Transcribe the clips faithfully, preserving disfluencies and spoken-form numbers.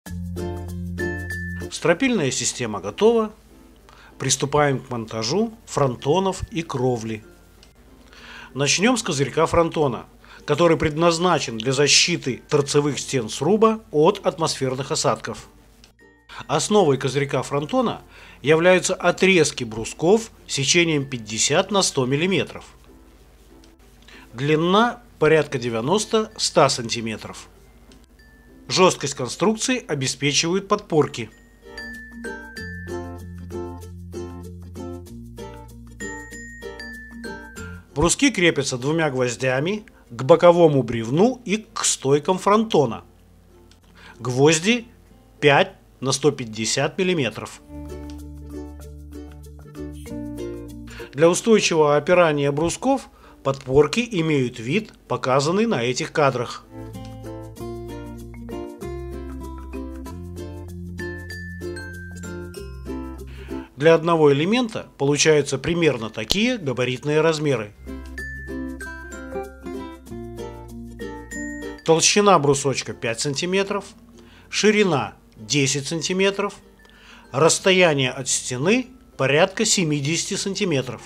Стропильная система готова. Приступаем к монтажу фронтонов и кровли. Начнем с козырька фронтона, который предназначен для защиты торцевых стен сруба от атмосферных осадков. Основой козырька фронтона являются отрезки брусков сечением пятьдесят на сто миллиметров. Длина порядка девяноста-ста сантиметров. Жесткость конструкции обеспечивают подпорки. Бруски крепятся двумя гвоздями к боковому бревну и к стойкам фронтона. Гвозди пять на сто пятьдесят миллиметров. Для устойчивого опирания брусков подпорки имеют вид, показанный на этих кадрах. Для одного элемента получаются примерно такие габаритные размеры. Толщина брусочка пять сантиметров, ширина десять сантиметров, расстояние от стены порядка семидесяти сантиметров.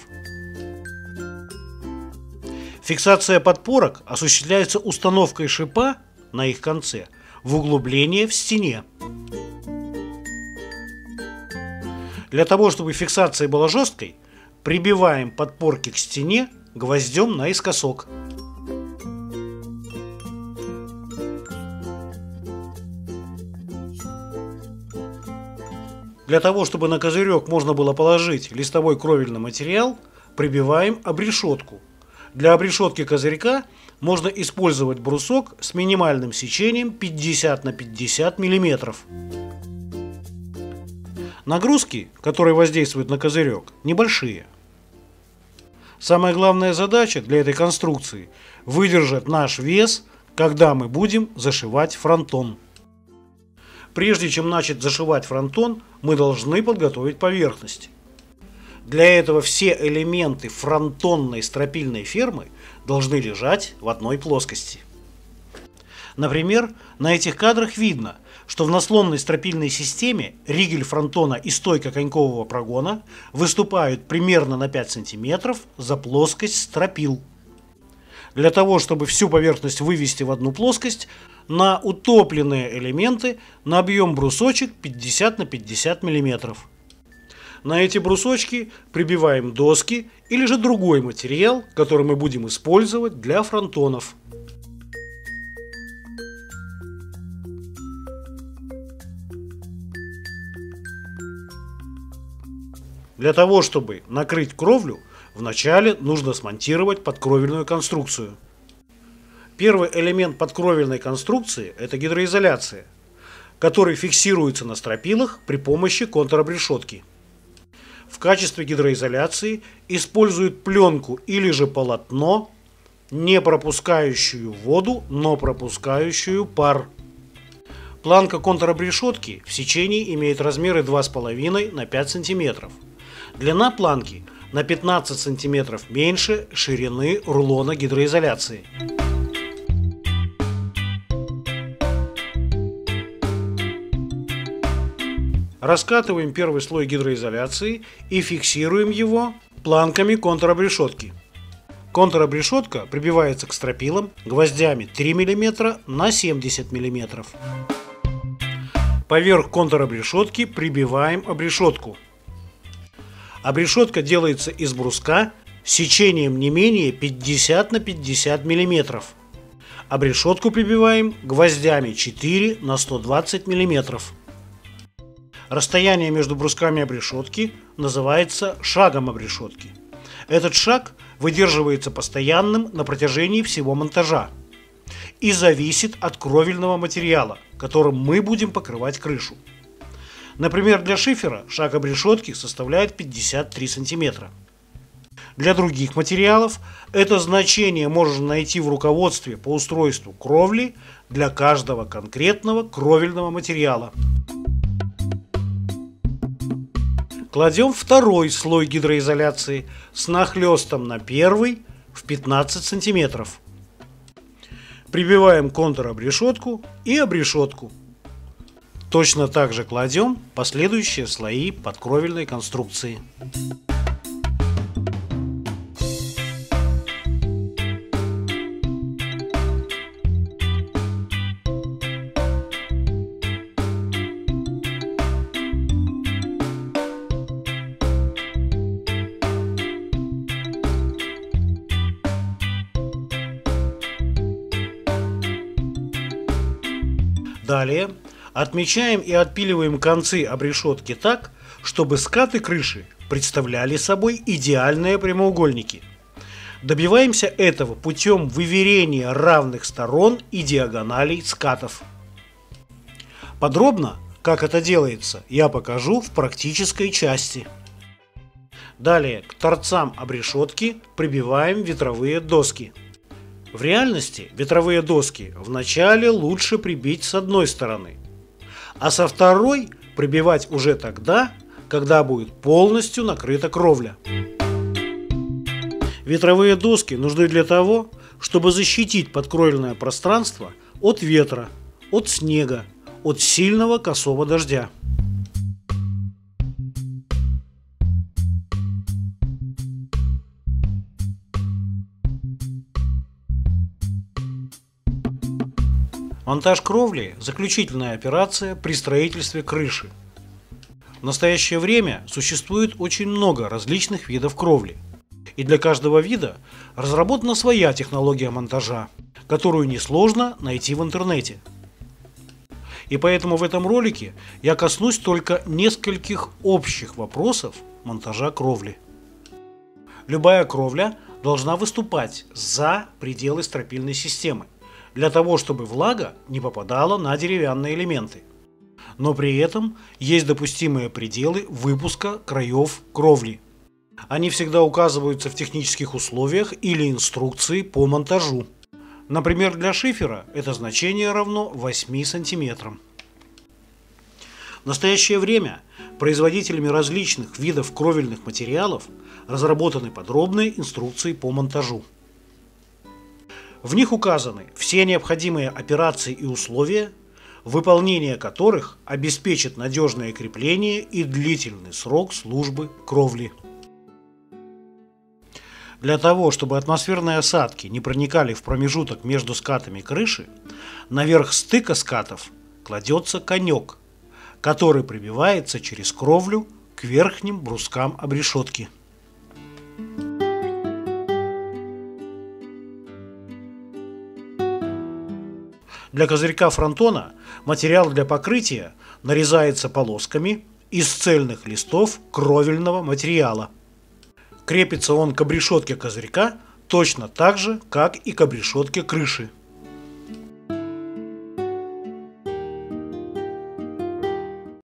Фиксация подпорок осуществляется установкой шипа на их конце в углубление в стене. Для того, чтобы фиксация была жесткой, прибиваем подпорки к стене гвоздем наискосок. Для того, чтобы на козырек можно было положить листовой кровельный материал, прибиваем обрешетку. Для обрешетки козырька можно использовать брусок с минимальным сечением пятьдесят на пятьдесят миллиметров. Нагрузки, которые воздействуют на козырек, небольшие. Самая главная задача для этой конструкции – выдержать наш вес, когда мы будем зашивать фронтон. Прежде чем начать зашивать фронтон, мы должны подготовить поверхность. Для этого все элементы фронтонной стропильной фермы должны лежать в одной плоскости. Например, на этих кадрах видно, что в наслонной стропильной системе ригель фронтона и стойка конькового прогона выступают примерно на пять сантиметров за плоскость стропил. Для того, чтобы всю поверхность вывести в одну плоскость, на утопленные элементы набьем брусочек пятьдесят на пятьдесят миллиметров. На эти брусочки прибиваем доски или же другой материал, который мы будем использовать для фронтонов. Для того, чтобы накрыть кровлю, вначале нужно смонтировать подкровельную конструкцию. Первый элемент подкровельной конструкции – это гидроизоляция, который фиксируется на стропилах при помощи контробрешетки. В качестве гидроизоляции используют пленку или же полотно, не пропускающую воду, но пропускающую пар. Планка контробрешетки в сечении имеет размеры два с половиной на пять сантиметров. Длина планки на пятнадцать сантиметров меньше ширины рулона гидроизоляции. Раскатываем первый слой гидроизоляции и фиксируем его планками контробрешетки. Контробрешетка прибивается к стропилам гвоздями три миллиметра на семьдесят миллиметров. Поверх контробрешетки прибиваем обрешетку. Обрешетка делается из бруска сечением не менее пятьдесят на пятьдесят миллиметров. Обрешетку прибиваем гвоздями четыре на сто двадцать миллиметров. Расстояние между брусками обрешетки называется шагом обрешетки. Этот шаг выдерживается постоянным на протяжении всего монтажа и зависит от кровельного материала, которым мы будем покрывать крышу. Например, для шифера шаг обрешетки составляет пятьдесят три сантиметра. Для других материалов это значение можно найти в руководстве по устройству кровли для каждого конкретного кровельного материала. Кладем второй слой гидроизоляции с нахлестом на первый в пятнадцать сантиметров. Прибиваем контробрешетку и обрешетку. Точно так же кладем последующие слои подкровельной конструкции. Далее отмечаем и отпиливаем концы обрешетки так, чтобы скаты крыши представляли собой идеальные прямоугольники. Добиваемся этого путем выверения равных сторон и диагоналей скатов. Подробно, как это делается, я покажу в практической части. Далее к торцам обрешетки прибиваем ветровые доски. В реальности ветровые доски вначале лучше прибить с одной стороны, а со второй прибивать уже тогда, когда будет полностью накрыта кровля. Ветровые доски нужны для того, чтобы защитить подкровельное пространство от ветра, от снега, от сильного косого дождя. Монтаж кровли – заключительная операция при строительстве крыши. В настоящее время существует очень много различных видов кровли, и для каждого вида разработана своя технология монтажа, которую несложно найти в интернете. И поэтому в этом ролике я коснусь только нескольких общих вопросов монтажа кровли. Любая кровля должна выступать за пределы стропильной системы, для того, чтобы влага не попадала на деревянные элементы. Но при этом есть допустимые пределы выпуска краев кровли. Они всегда указываются в технических условиях или инструкции по монтажу. Например, для шифера это значение равно восьми сантиметрам. В настоящее время производителями различных видов кровельных материалов разработаны подробные инструкции по монтажу. В них указаны все необходимые операции и условия, выполнение которых обеспечит надежное крепление и длительный срок службы кровли. Для того, чтобы атмосферные осадки не проникали в промежуток между скатами крыши, наверх стыка скатов кладется конек, который прибивается через кровлю к верхним брускам обрешетки. Для козырька фронтона материал для покрытия нарезается полосками из цельных листов кровельного материала. Крепится он к обрешетке козырька точно так же, как и к обрешетке крыши.